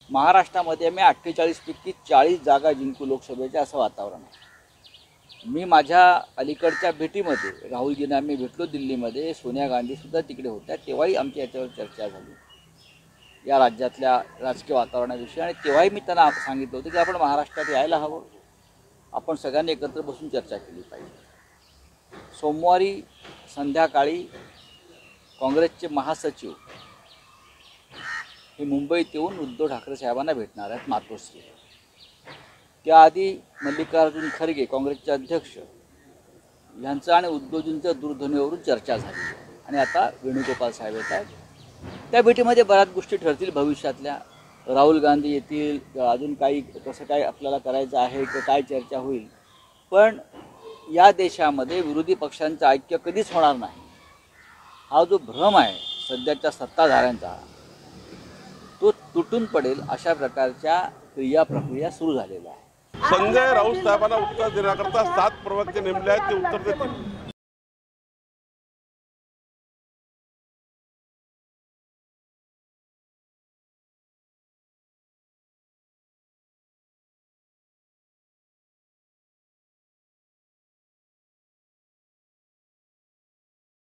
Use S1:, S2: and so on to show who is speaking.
S1: महाराष्ट्रामध्ये आम्ही 48 पैकी 40 जागा जिंकू लोकसभेच्या असं वातावरण आहे। मी माझ्या अलीकडच्या भेटीमध्ये राहुलजींना आम्ही भेटलो दिल्लीमध्ये, सोनिया गांधीसुद्धा तिकडे होत्या, तेव्हाही आमची याच्यावर चर्चा झाली या राज्यातल्या राजकीय वातावरणाविषयी। आणि तेव्हाही मी त्यांना सांगितलं होतं की आपण महाराष्ट्रात यायला हवं, आपण सगळ्यांनी एकत्र बसून चर्चा केली पाहिजे। सोमवारी संध्याकाळी काँग्रेसचे महासचिव हे मुंबईत येऊन उद्धव ठाकरे साहेबांना भेटणार आहेत मातोश्री। त्याआधी मल्लिकार्जुन खरगे काँग्रेसचे अध्यक्ष यांचं आणि उद्धवजींचं दूरध्वनीवरून चर्चा झाली आणि आता वेणुगोपाल साहेब येत आहेत। त्या भेटीमध्ये बऱ्याच गोष्टी ठरतील भविष्यातल्या, राहुल गांधी येतील, अजून काही कसं काय आपल्याला करायचं आहे की काय चर्चा होईल। पण या देशामध्ये विरोधी पक्षांचं ऐक्य कधीच होणार नाही, हा जो भ्रम आहे सध्याच्या सत्ताधाऱ्यांचा तो तुटून पडेल अशा प्रकारच्या प्रक्रिया सुरू झालेल्या आहे।
S2: संजय राऊत साहेबांना उत्तर देण्याकरता 7 प्रवक्ते नेमले आहेत, ते उत्तर देतील।